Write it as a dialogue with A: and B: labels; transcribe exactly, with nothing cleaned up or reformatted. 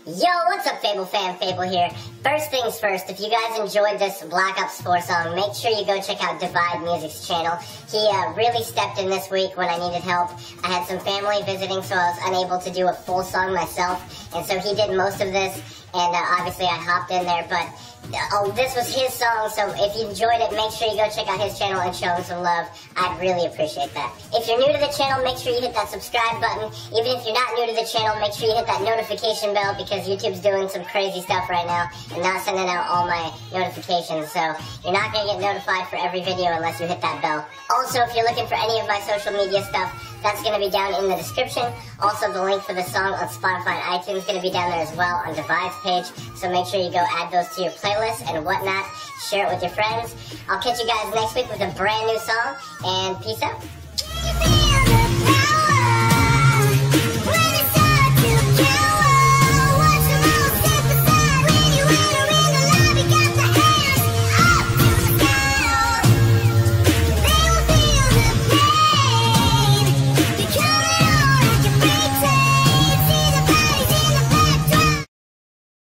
A: Yo, what's up, Fable fam? Fable here. First things first, if you guys enjoyed this Black Ops four song, make sure you go check out Divide Music's channel. He uh, really stepped in this week when I needed help. I had some family visiting, so I was unable to do a full song myself, and so he did most of this, and uh, obviously I hopped in there, but oh, this was his song, so if you enjoyed it, make sure you go check out his channel and show him some love. I'd really appreciate that. If you're new to the channel, make sure you hit that subscribe button. Even if you're not new to the channel, make sure you hit that notification bell because YouTube's doing some crazy stuff right now and not sending out all my notifications, so you're not going to get notified for every video unless you hit that bell. Also, if you're looking for any of my social media stuff, that's going to be down in the description. Also, the link for the song on Spotify and iTunes is going to be down there as well on Divide's page, so make sure you go add those to your playlist and whatnot. Share it with your friends. I'll catch you guys next week with a brand new song, and peace out.